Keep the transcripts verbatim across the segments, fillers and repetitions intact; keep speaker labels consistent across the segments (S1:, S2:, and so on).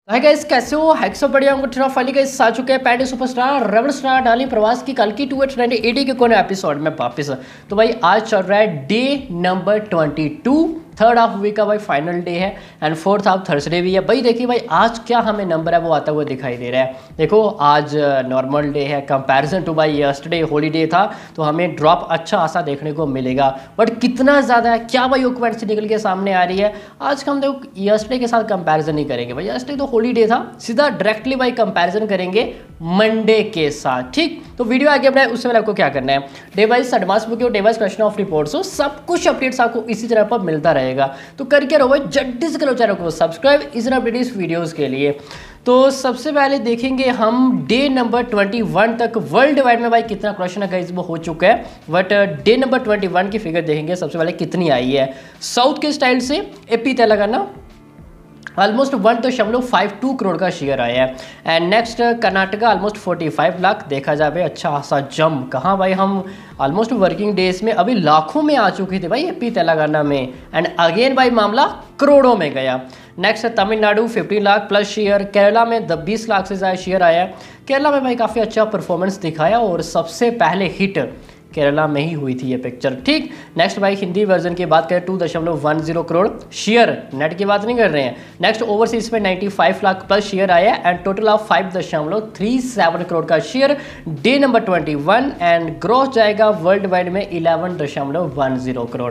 S1: Hi guys, कैसे हो? Hack सब बढ़िया होंगे। ट्रॉफ वाली गाइस आ चुके हैं पैडी सुपरस्टार रबड़ स्टार डाली प्रवास की कल की टू एट नाइनटी एटी के कोने एपिसोड में वापस। तो भाई आज चल रहा है day number twenty two, third half week का भाई फाइनल डे है एंड फोर्थ हाफ थर्सडे भी है। भाई देखिए भाई आज क्या हमें नंबर है वो आता हुआ दिखाई दे रहा है। देखो आज नॉर्मल डे है कंपैरिजन टू भाई यस्टरडे हॉलीडे था, तो हमें ड्रॉप अच्छा खासा देखने को मिलेगा। बट कितना ज़्यादा है क्या भाई ओक्वेंट से निकल के सामने आ रही है। आज का हम देखो यस्टरडे के साथ कंपैरिजन नहीं करेंगे भाई, यस्टरडे तो हॉलीडे था, सीधा डायरेक्टली भाई कंपैरिजन करेंगे मंडे के साथ। ठीक, तो वीडियो आगे बढ़ाए उससे पहले आपको क्या करना है, day wise advance book device question of reports हो, सब कुछ अपडेट्स आपको इसी तरह पर मिलता रहेगा। तो करके रहो भाई, जल्दी से करो चैनल को सब्सक्राइब इस तरह अपडेट्स वीडियोस के लिए। तो सबसे पहले देखेंगे हम डे नंबर ट्वेंटी वन तक वर्ल्ड वाइड में भाई कितना क्वेश्चन है गाइस वो हो चुका है। But day number twenty one की फिगर देखेंगे सबसे पहले कितनी आई है। साउथ के स्टाइल से एपी तेलंगाना ऑलमोस्ट वन दशमलव फाइव टू करोड़ का शेयर आया है। And next Karnataka almost forty five lakh. देखा जाए अच्छा खासा जम, कहाँ भाई हम ऑलमोस्ट वर्किंग डेज में अभी लाखों में आ चुके थे भाई एपी तेलंगाना में, एंड अगेन भाई मामला करोड़ों में गया। Next Tamil Nadu fifteen lakh plus share. Kerala में बीस लाख से ज़्यादा शेयर आया है। केरला में भाई काफ़ी अच्छा परफॉर्मेंस दिखाया और सबसे पहले हिट केरला में ही हुई थी ये पिक्चर। ठीक, नेक्स्ट भाई हिंदी वर्जन की बात करें टू दशमलव one zero crore share, net की बात नहीं कर रहे हैं। नेक्स्ट ओवरसीज में ninety five lakh plus share आया एंड टोटल ऑफ फाइव दशमलव थ्री सेवन करोड़ का share day number twenty one. And growth जाएगा वर्ल्ड वाइड में इलेवन दशमलव वन जीरो करोड़।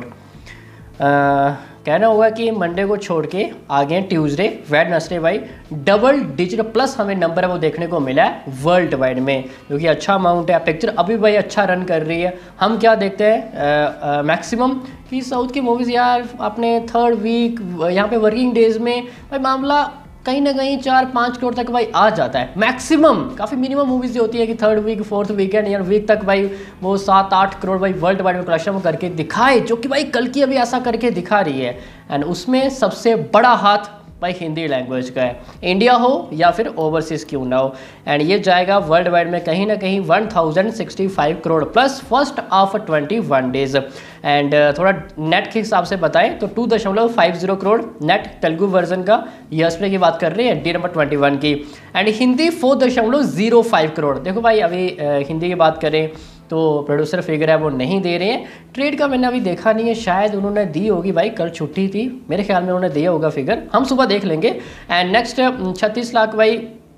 S1: कहना होगा कि मंडे को छोड़ के आगे ट्यूसडे वेडनेसडे भाई डबल डिजिट प्लस हमें नंबर है वो देखने को मिला है वर्ल्ड वाइड में, जो कि अच्छा अमाउंट है। पिक्चर अभी भाई अच्छा रन कर रही है। हम क्या देखते हैं मैक्सिमम कि साउथ की मूवीज़ यार अपने थर्ड वीक यहाँ पे वर्किंग डेज में भाई मामला कहीं ना कहीं चार पाँच करोड़ तक भाई आ जाता है मैक्सिमम। काफ़ी मिनिमम मूवीज़ जो होती है कि थर्ड वीक फोर्थ वीकेंड या वीक तक भाई वो सात आठ करोड़ भाई वर्ल्ड वाइड में कलेक्शन करके दिखाए, जो कि भाई कल की अभी ऐसा करके दिखा रही है। एंड उसमें सबसे बड़ा हाथ भाई हिंदी लैंग्वेज का है, इंडिया हो या फिर ओवरसीज क्यों ना हो। एंड ये जाएगा वर्ल्ड वाइड में कहीं ना कहीं one thousand sixty five crore plus first of twenty one days. And थोड़ा नेट के हिसाब से बताएं तो टू दशमलव five zero crore net Telugu version का यस्टरडे की बात कर रहे हैं डे नंबर ट्वेंटी वन की। एंड हिंदी फोर दशमलव जीरो फाइव करोड़। देखो भाई अभी हिंदी की बात करें तो प्रोड्यूसर फिगर है वो नहीं दे रहे हैं। ट्रेड का मैंने अभी देखा नहीं है, शायद उन्होंने दी होगी भाई, कल छुट्टी थी मेरे ख्याल में उन्होंने दिया होगा फिगर, हम सुबह देख लेंगे। एंड नेक्स्ट छत्तीस लाख भाई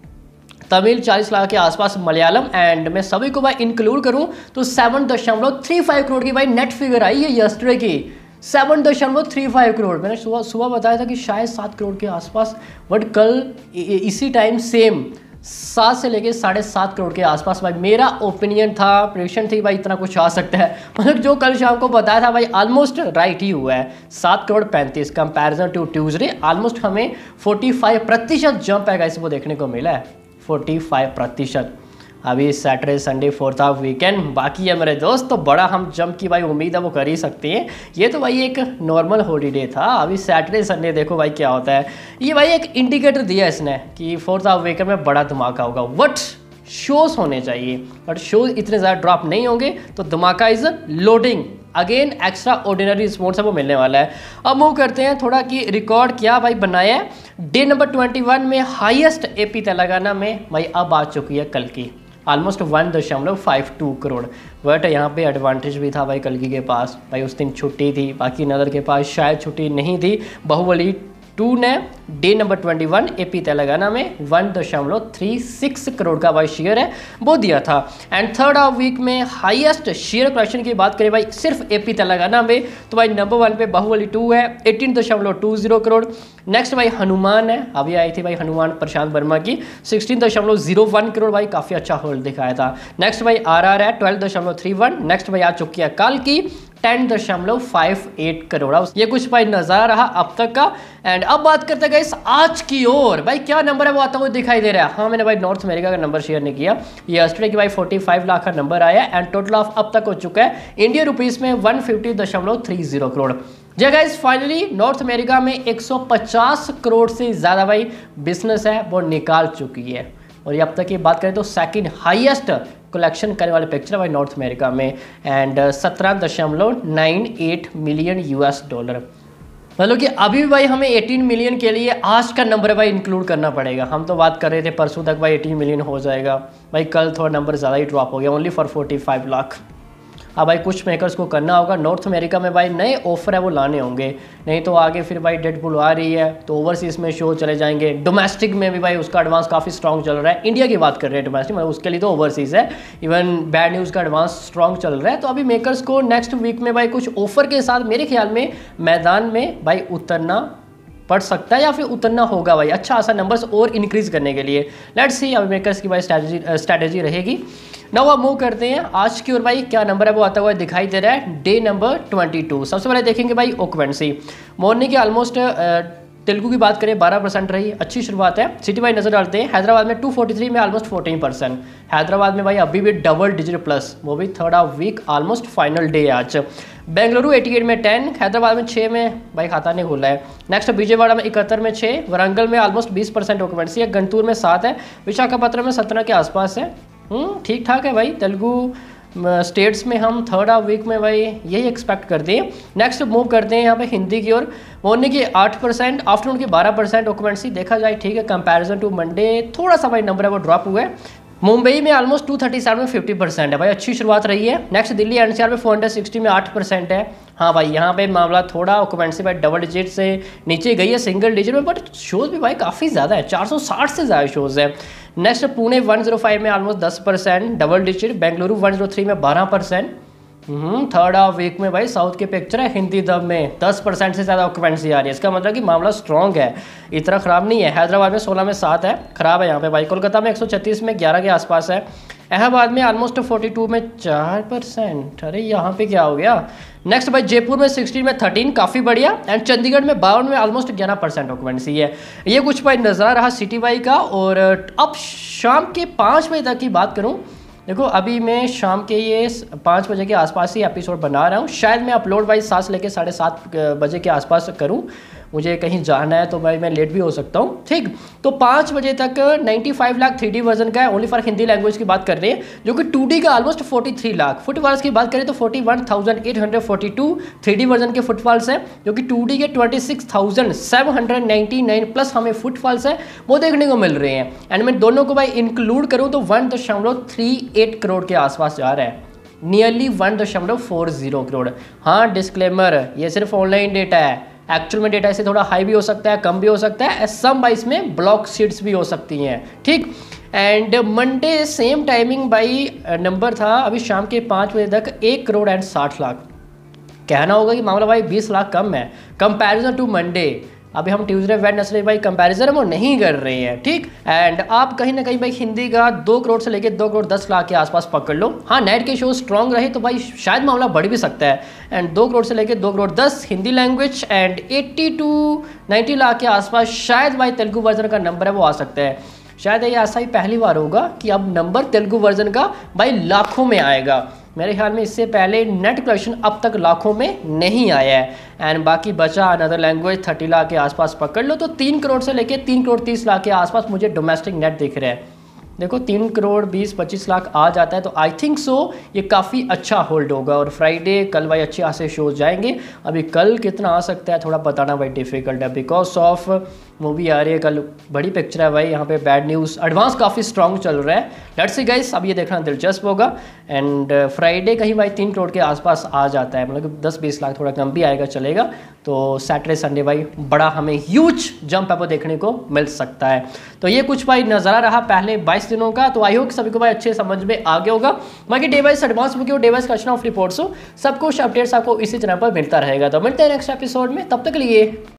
S1: तमिल, चालीस लाख के आसपास मलयालम। एंड मैं सभी को भाई इंक्लूड करूं तो सेवन दशमलव थ्री फाइव करोड़ की भाई नेट फिगर आई है यस्टरडे की, सेवन दशमलव थ्री फाइव करोड़। मैंने सुबह सुबह बताया था कि शायद सात करोड़ के आसपास, बट कल इसी टाइम सेम सात से लेके साढ़े सात करोड़ के आसपास भाई मेरा ओपिनियन था, प्रेडिक्शन थी भाई इतना कुछ आ सकता है। मतलब जो कल शाम को बताया था भाई ऑलमोस्ट राइट ही हुआ है। सात करोड़ पैंतीस कंपैरिजन टू ट्यूसडे ऑलमोस्ट हमें फोर्टी फाइव प्रतिशत जंप है गाइस वो देखने को मिला है, फोर्टी फाइव प्रतिशत। अभी Saturday Sunday fourth of weekend बाकी है मेरे दोस्त, तो बड़ा हम जंप की भाई उम्मीद है वो कर ही सकते हैं। ये तो भाई एक नॉर्मल हॉलीडे था, अभी सैटरडे संडे देखो भाई क्या होता है। ये भाई एक इंडिकेटर दिया इसने कि फोर्थ ऑफ वीकेंड में बड़ा धमाका होगा। वट शोज होने चाहिए, बट शोज इतने ज़्यादा ड्रॉप नहीं होंगे, तो धमाका is loading again extraordinary sports है वो मिलने वाला है। अब मूव करते हैं थोड़ा कि रिकॉर्ड क्या भाई बनाया है। डे नंबर ट्वेंटी वन में हाईएस्ट एपी तेलंगाना में भाई अब आ चुकी है कल की ऑलमोस्ट वन दशमलव फाइव टू करोड़। बट यहाँ पे एडवांटेज भी था भाई कल्की के पास, भाई उस दिन छुट्टी थी, बाकी नदर के पास शायद छुट्टी नहीं थी। बाहुबली टू ने day number twenty one AP Telangana में वन दशमलव थ्री सिक्स करोड़ का भाई शेयर है वो दिया था। एंड थर्ड ऑफ वीक में हाईएस्ट शेयर कलेक्शन की बात करें भाई सिर्फ एपी तेलंगाना में, तो भाई नंबर वन पे बाहुबली टू है एटीन दशमलव टू जीरो करोड़। नेक्स्ट भाई हनुमान है, अभी आई थी भाई हनुमान प्रशांत वर्मा की सिक्सटीन दशमलव जीरो वन करोड़, भाई काफ़ी अच्छा होल्ड दिखाया था। नेक्स्ट भाई आर आर है ट्वेल्व दशमलव थ्री वन। नेक्स्ट भाई आ चुकी है काल की टेन दशमलव फाइव एट करोड़। ये कुछ भाई नज़ारा रहा अब तक का। एंड अब बात करते हैं आज की ओर, भाई क्या नंबर है वो आता हुआ दिखाई दे रहा है। हाँ मैंने भाई नॉर्थ अमेरिका का नंबर शेयर नहीं किया, ये यस्टरडे की भाई फोर्टी फाइव लाख का नंबर आया एंड टोटल ऑफ अब तक हो चुका है इंडियन रुपीस में वन फिफ्टी दशमलव थ्री जीरो करोड़। जी गाइस फाइनली नॉर्थ अमेरिका में एक सौ पचास करोड़ से ज़्यादा भाई बिजनेस है वो निकाल चुकी है, और ये अब तक की बात करें तो सेकंड हाईएस्ट कलेक्शन करने वाले पिक्चर भाई नॉर्थ अमेरिका में। एंड सत्रह दशमलव nine eight million US dollar. मतलब कि अभी भी भाई हमें अठारह मिलियन के लिए आज का नंबर भाई इंक्लूड करना पड़ेगा। हम तो बात कर रहे थे परसों तक भाई अठारह मिलियन हो जाएगा, भाई कल थोड़ा नंबर ज़्यादा ही ड्रॉप हो गया, ओनली फॉर पैंतालीस लाख। अब भाई कुछ मेकर्स को करना होगा, नॉर्थ अमेरिका में भाई नए ऑफर है वो लाने होंगे, नहीं तो आगे फिर भाई डेडपुल आ रही है तो ओवरसीज़ में शो चले जाएंगे। डोमेस्टिक में भी भाई उसका एडवांस काफ़ी स्ट्रॉन्ग चल रहा है, इंडिया की बात कर रहे हैं डोमेस्टिक, मतलब उसके लिए तो ओवरसीज़ है। इवन बैड न्यूज़ का एडवांस स्ट्रॉन्ग चल रहा है, तो अभी मेकर्स को नेक्स्ट वीक में भाई कुछ ऑफर के साथ मेरे ख्याल में मैदान में भाई उतरना पड़ सकता है या फिर उतरना होगा भाई, अच्छा खासा नंबर्स और इंक्रीज करने के लिए। लेट्स सी अभी मेकर्स की भाई स्ट्रैटेजी स्ट्रैटेजी रहेगी। नाउ अब मूव करते हैं आज की, और भाई क्या नंबर है वो आता हुआ दिखाई दे रहा है, डे नंबर बाईस। सबसे पहले देखेंगे भाई ऑक्यूपेंसी, मॉर्निंग के ऑलमोस्ट तेलुगु की बात करें बारह परसेंट रही, अच्छी शुरुआत है। सिटी वाइज नजर डालते हैं, हैदराबाद में दो सौ तैंतालीस में ऑलमोस्ट चौदह परसेंट, हैदराबाद में भाई अभी भी डबल डिजिट प्लस, वो भी third of week almost final day आज। बेंगलुरु अठासी में दस, हैदराबाद में छः में भाई खाता नहीं खुला है। नेक्स्ट विजयवाड़ा में इकहत्तर में छः, वरंगल में ऑलमोस्ट बीस परसेंट ऑक्यूपेंसी है, गंटूर में सात है, विशाखापट्टनम में सत्रह के आसपास है। ठीक ठाक है भाई, तेलुगु स्टेट्स में हम थर्ड ऑफ वीक में भाई यही एक्सपेक्ट करते हैं। नेक्स्ट मूव करते हैं यहाँ पे हिंदी की ओर, मॉर्निंग की आठ परसेंट, आफ्टरनून की बारह परसेंट ऑक्यूपेंसी देखा जाए ठीक है, कंपैरिजन टू मंडे थोड़ा सा भाई नंबर है वो ड्रॉप हुआ है। मुंबई में ऑलमोस्ट दो सौ सैंतीस में पचास परसेंट है भाई, अच्छी शुरुआत रही है। नेक्स्ट दिल्ली एनसीआर में चार सौ साठ में आठ परसेंट है। हाँ भाई यहाँ पे मामला थोड़ा ऑक्यूपेंसी भाई डबल डिजिट से नीचे गई है सिंगल डिजिट में, बट शोज़ भी भाई काफ़ी ज़्यादा है, चार सौ साठ से ज़्यादा शोज़ है। नेक्स्ट पुणे एक सौ पाँच में ऑलमोस्ट दस परसेंट डबल डिजिट, बेंगलुरु एक सौ तीन में बारह परसेंट। थर्ड ऑफ वीक में भाई साउथ की पिक्चर है हिंदी दब में दस परसेंट से ज़्यादा ऑक्यूपेंसी आ रही है, इसका मतलब कि मामला स्ट्रॉन्ग है, इतना ख़राब नहीं है। हैदराबाद में सोलह में सात है, ख़राब है यहाँ पे भाई। कोलकाता में एक सौ छत्तीस में ग्यारह के आसपास है। इलाहाबाद में ऑलमोस्ट बयालीस में चार परसेंट, अरे यहाँ पे क्या हो गया। नेक्स्ट भाई जयपुर में सोलह में तेरह, काफ़ी बढ़िया। एंड चंडीगढ़ में बावन में ऑलमोस्ट ग्यारह परसेंट ऑक्यूपेंसी है। ये कुछ भाई नज़ारा रहा सिटी वाई का। और अब शाम के पाँच बजे तक की बात करूँ, देखो अभी मैं शाम के ये पाँच बजे के आसपास ही एपिसोड बना रहा हूँ, शायद मैं अपलोड भाई सात से लेके साढ़े सात बजे के आसपास करूँ, मुझे कहीं जाना है तो भाई मैं लेट भी हो सकता हूँ, ठीक। तो पाँच बजे तक पचानवे लाख थ्री डी वर्जन का है, ओनली फॉर हिंदी लैंग्वेज की बात कर रहे हैं, जो कि टू डी का ऑलमोस्ट तैंतालीस लाख। फुटफॉल्स की बात करें तो इकतालीस हज़ार आठ सौ बयालीस थ्री डी वर्जन के फुटफॉल्स हैं, जो कि टू डी के छब्बीस हज़ार सात सौ निन्यानवे प्लस हमें फुटफॉल्स है वो देखने को मिल रहे हैं। एंड मैं दोनों को भाई इंक्लूड करूँ तो वन दशमलव थ्री एट करोड़ के आसपास जा रहा है, नियरली वन दशमलव फोर जीरो करोड़। हाँ डिस्क्लेमर, ये सिर्फ ऑनलाइन डेटा है, एक्चुअल में डेटा से थोड़ा हाई भी हो सकता है, कम भी हो सकता है, सम बाइस में ब्लॉक सीट्स भी हो सकती हैं, ठीक। And Monday same timing by number था अभी शाम के पाँच बजे तक एक करोड़ एंड साठ लाख। कहना होगा कि मामला भाई बीस लाख कम है कंपैरिजन टू मंडे। अभी हम ट्यूसडे वेडनेसडे भाई कंपैरिजन वो नहीं कर रहे हैं, ठीक। एंड आप कहीं ना कहीं भाई हिंदी का दो करोड़ से लेके दो करोड़ दस लाख के आसपास पकड़ लो। हाँ नाइट के शो स्ट्रॉन्ग रहे तो भाई शायद मामला बढ़ भी सकता है। एंड दो करोड़ से लेके दो करोड़ दस हिंदी लैंग्वेज एंड अस्सी टू नब्बे लाख के आसपास शायद भाई तेलुगु वर्जन का नंबर है वो आ सकता है। शायद ये ऐसा ही पहली बार होगा कि अब नंबर तेलुगु वर्जन का भाई लाखों में आएगा। मेरे ख्याल में इससे पहले नेट कलेक्शन अब तक लाखों में नहीं आया है। एंड बाकी बचा अनदर लैंग्वेज तीस लाख के आसपास पकड़ लो तो तीन करोड़ से लेके तीन करोड़ तीस लाख के आसपास मुझे डोमेस्टिक नेट दिख रहा है। देखो तीन करोड़ बीस पच्चीस लाख आ जाता है तो आई थिंक सो ये काफ़ी अच्छा होल्ड होगा। और फ्राइडे कल भाई अच्छे खासे शोज जाएंगे। अभी कल कितना आ सकता है थोड़ा बताना भाई डिफिकल्ट है, बिकॉज ऑफ मूवी आ रही है कल, बड़ी पिक्चर है भाई। यहाँ पे बैड न्यूज़ एडवांस काफ़ी स्ट्रॉन्ग चल रहा है। लेट्स सी गाइस, अब ये देखना दिलचस्प होगा। एंड फ्राइडे कहीं भाई तीन करोड़ के आसपास आ जाता है, मतलब दस बीस लाख थोड़ा कम भी आएगा चलेगा। तो सैटरडे संडे भाई बड़ा हमें ह्यूज जंप है वो देखने को मिल सकता है। तो ये कुछ भाई नज़ारा रहा पहले बाईस दिनों का। तो आई होप सभी को भाई अच्छे समझ में आ गया होगा। बाकी डे वाइज एडवांस बुकिंग और day wise collection of reports हो, सब कुछ अपडेट्स आपको इसी चैनल पर मिलता रहेगा। तो मिलते हैं नेक्स्ट एपिसोड में, तब तक के लिए